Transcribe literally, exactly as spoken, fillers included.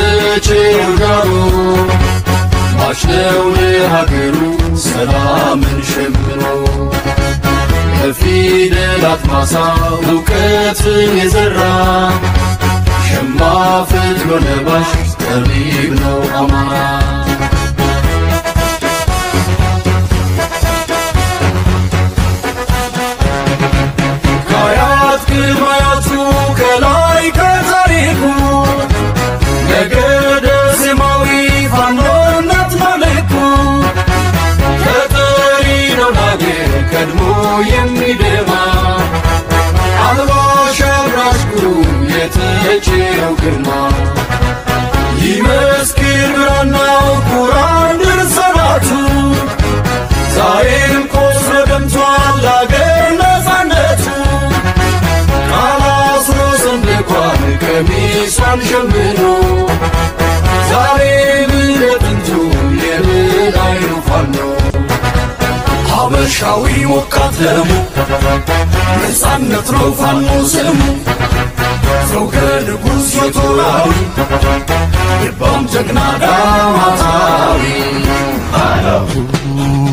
የተቸጋሩ ማሽነው ለሀገሩ ሰላምን ሸምኖ በፊደላት ማሳ እውቀትን የዘራ ሸማ ፈትሎ ለባሽ ጠቢብ ነው አማራ ከአያት ቅድማያቱ ከላይ ከታሪኩ ነገደ ዜማዊ ፋኖነት መልኩ ተጠሪ ነው ለአገር ቀድሞ የሚደማ አልባሽ አብራሽ ግሩም የተቸረው ግርማ ይመስክር ብራናው ቁርአን ድርሰናቱ ዛሬም ቆስሎ ደምቷል ለአገር ነፃነቱ ቃላስሮ ሰንደቋን ቀሚሷን ሸምኖ ዛሬም ለጥንቱ የበላይ ነው ፋኖ ሀበሻዊ ወቃት ደሙ ነፃነት ነው ፋኖ ስሙ ዘውገ ንጉሥ የቶራዊ ልባም ጀግና ዳማታዊ